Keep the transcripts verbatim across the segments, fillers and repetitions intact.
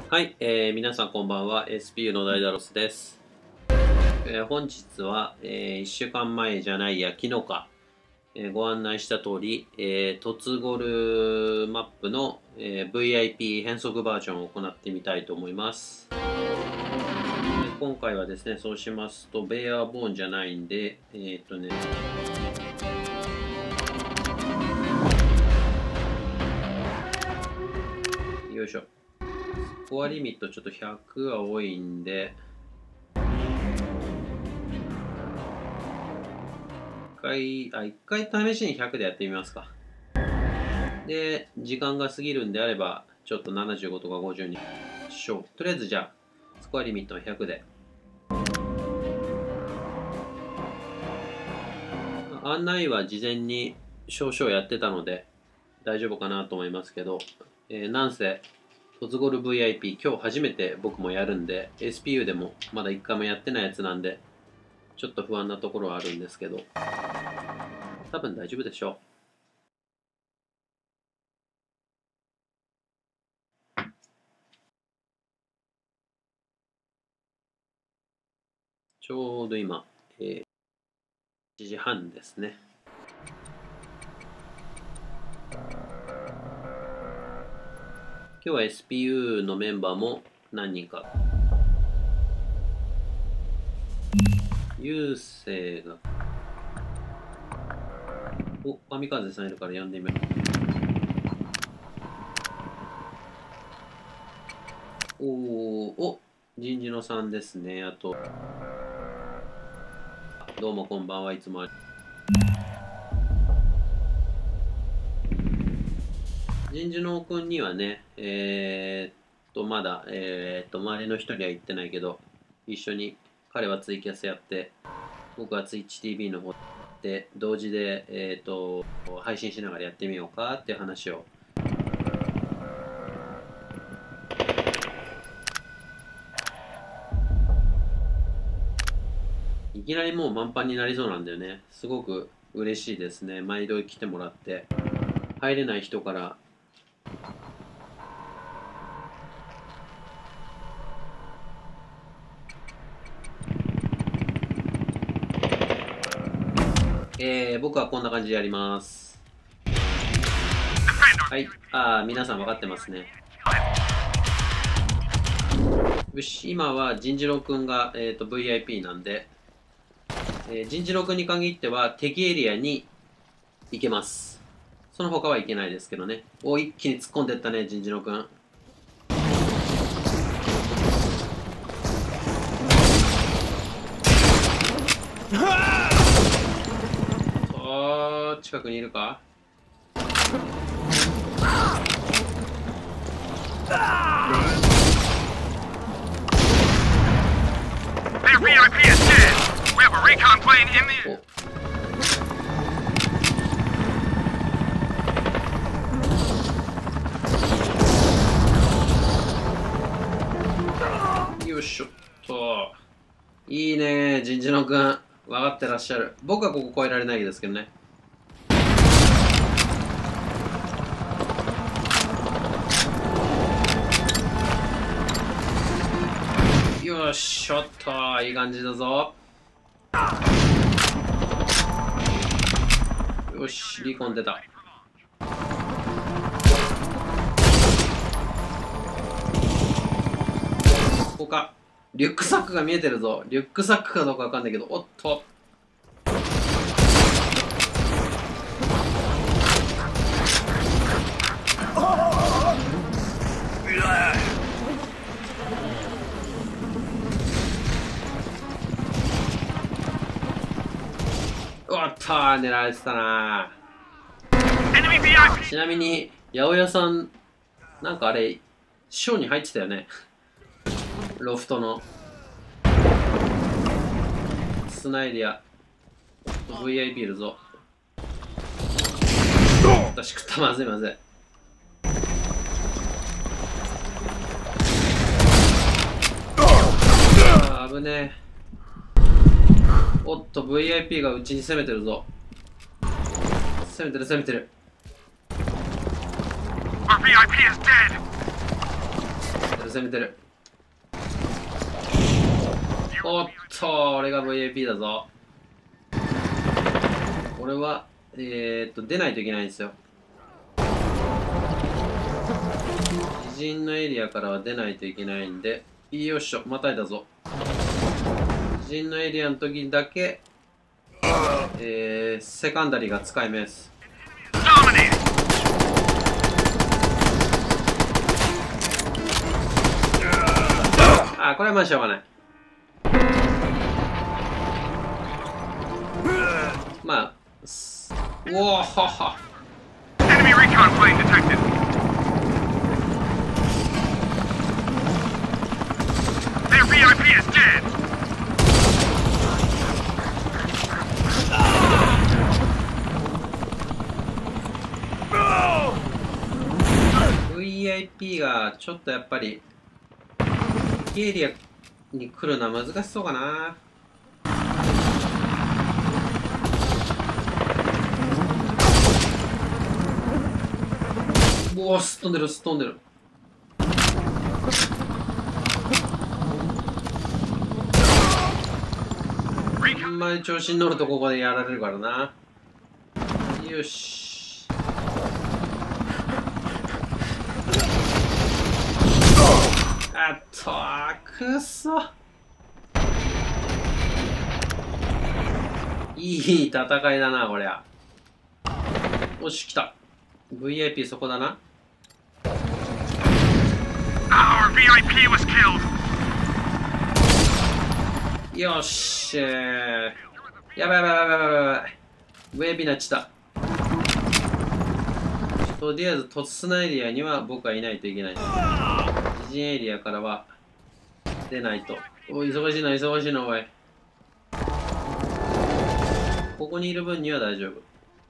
はい、えー、皆さんこんばんは。エスピーユー のダイダロスです。えー、本日は、えー、いっしゅうかんまえじゃないや、昨日か、えー、ご案内した通り、えー、トツゴルマップの、えー、ブイアイピー 変則バージョンを行ってみたいと思います。で今回はですね、そうしますと、ベアボーンじゃないんで、えー、っとね、よいしょ。スコアリミットちょっとひゃくは多いんで、一回、あ、一回試しにひゃくでやってみますか。で、時間が過ぎるんであれば、ちょっとななじゅうごとかごじゅうにしよう。とりあえずじゃあ、スコアリミットはひゃくで。案内は事前に少々やってたので、大丈夫かなと思いますけど、えー、なんせ、トツゴル ブイアイピー 今日初めて僕もやるんで、エスピーユー でもまだ一回もやってないやつなんで、ちょっと不安なところはあるんですけど、多分大丈夫でしょう。ちょうど今、えー、いちじはんですね。今日は エスピーユー のメンバーも何人か。ゆうせいが。お、神風さんいるから呼んでみよう。おー、お、人事のさんですね。あと、どうもこんばんは、いつもあり。人事のくんにはね、えー、っと、まだ、えー、っと、周りの人には言ってないけど、一緒に彼はツイキャスやって、僕は TwitchTV の方で、同時で、えー、っと、配信しながらやってみようかっていう話を。いきなりもう満帆になりそうなんだよね。すごく嬉しいですね。毎度来てもらって。入れない人から、えー、僕はこんな感じでやります。はい。ああ、皆さん分かってますね。よし、今は人事郎くんが、えー、と ブイアイピー なんで、えー、人事郎くんに限っては敵エリアに行けます。その他は行けないですけどね。お、一気に突っ込んでったね、人事郎くん。おー、近くにいるか。 Theirブイアイピーis dead. We have a recon plane in the... よいしょっと。いいね、人事のくん。分かってらっしゃる。僕はここ越えられないですけどね。よっしょっと、いい感じだぞ。よし、リコン出た。ここか。リュックサックが見えてるぞ。リュックサックかどうかわかんないけど、おっと。おっとー、狙われてたなー。ちなみに、八百屋さん、なんかあれ、ショーに入ってたよね。ロフトの。スナエリア。ブイアイピー いるぞ。私食った、まずいまずい。あー、危ねえ。おっと、ブイアイピー がうちに攻めてるぞ。攻めてる攻めてる。攻めてる攻攻めてる。おっと、俺が ブイアイピー だぞ。俺はえー、っと出ないといけないんですよ。自陣のエリアからは出ないといけないんで、よっしょ、またいだぞ。自陣のエリアの時だけ、えー、セカンダリーが使います。あ、これはまあしょうがない。まあ、おおはは。 Enemy recon plane detected. Their ブイアイピーis dead. ブイアイピー がちょっとやっぱりエリアに来るのは難しそうかな。おお、すっ飛んでるすっ飛んでる。あんまり調子に乗るとここでやられるからな。よし。あっとー、くっそ。いい戦いだなこりゃ。よし、来た。 ブイアイピー そこだな。 Our ブイアイピー was killed. よし、えー、やばいやばいやばいやばいやばい。 ブイアイピー になっちゃった。とりあえず突砂エリアには僕はいないといけない。自陣エリアからは出ないと。おい、忙しいな忙しいなおい。ここにいる分には大丈夫。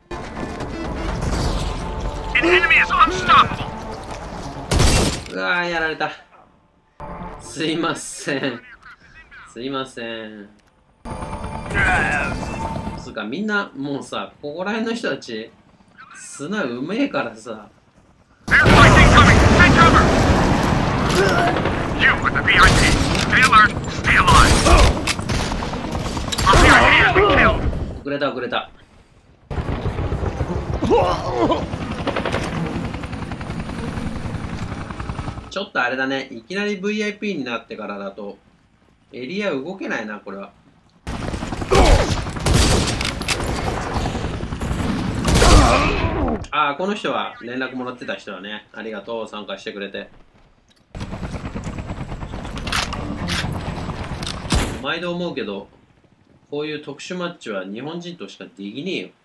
An enemy is unstoppable. うわー、やられた。すいませんすいません。つうかみんなもうさ、ここら辺の人たち砂うめえからさ。 There's fighting coming. Take cover. You with the ブイアイピー. Stay alert. Stay alive. Our ブイアイピー has been killed. 遅れた遅れた。ちょっとあれだね、いきなり ブイアイピー になってからだとエリア動けないなこれは。ああ、この人は連絡もらってた人だね。ありがとう、参加してくれて。毎度思うけど、こういう特殊マッチは日本人としかできねえよ。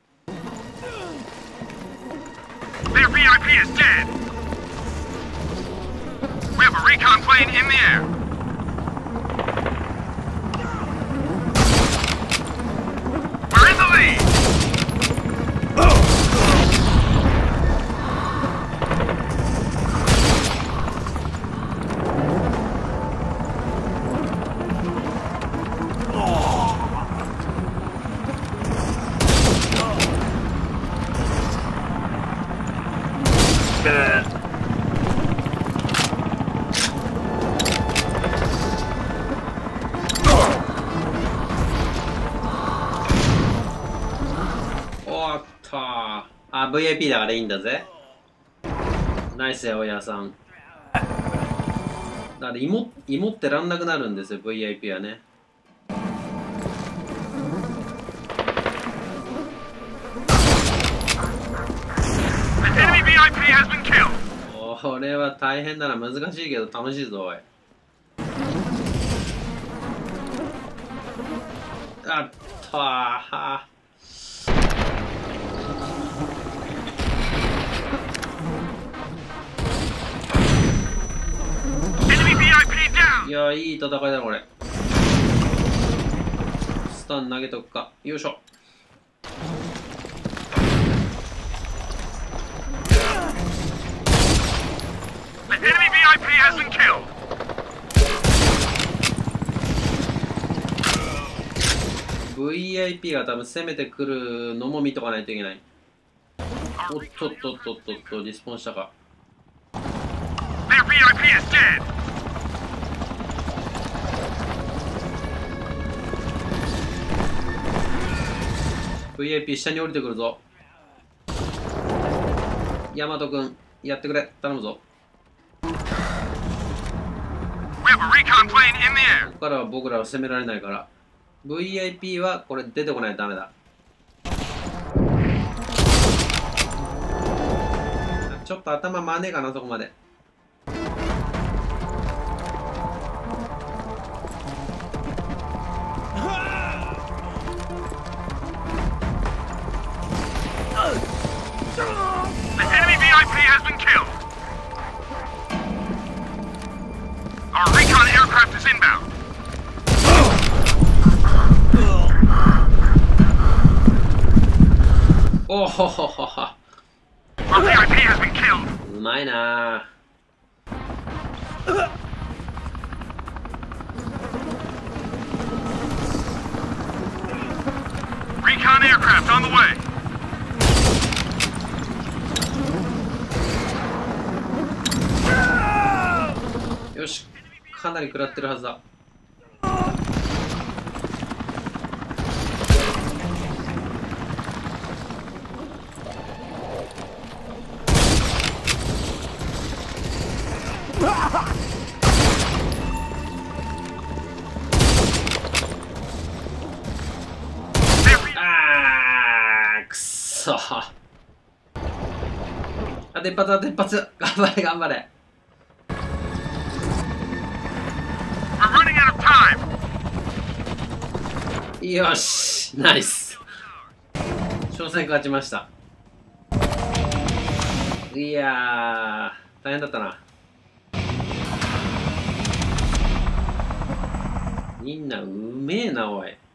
Their ブイアイピーis dead. We have a recon plane in the air. We're in the lead. Uh. あ、ブイアイピー だからいいんだぜ。ナイスやおやさん。だから芋、芋ってらんなくなるんですよ、ブイアイピー はね。これは大変だな。難しいけど楽しいぞ、おい。あっとー。いや、いい戦いだこれ。スタン投げとくか。よいしょ。ブイアイピー が多分攻めてくるのも見とかないといけない。おっとっとっとっとっと、リスポンしたか。 Theirブイアイピーis dead. ブイアイピー 下に降りてくるぞ。ヤマト君やってくれ、頼むぞ。 We have a recon plane in the air. ここからは僕らは攻められないから ブイアイピー はこれ出てこないとダメだ。ちょっと頭回んねえかな、そこまで。 The enemy ブイアイピー has been killed. Our recon aircraft is inbound. Oh, ho, ho, ho, ho. Our ブイアイピー has been killed. うまいな。 Recon aircraft on the way. よし、かなり食らってるはずだ。あーくそ。あ、出発だ、出発。頑張れ、頑張れ。 We're running out of time. よし、ナイス。挑戦勝ちました。いやー、大変だったな。みんなうめえな、おい。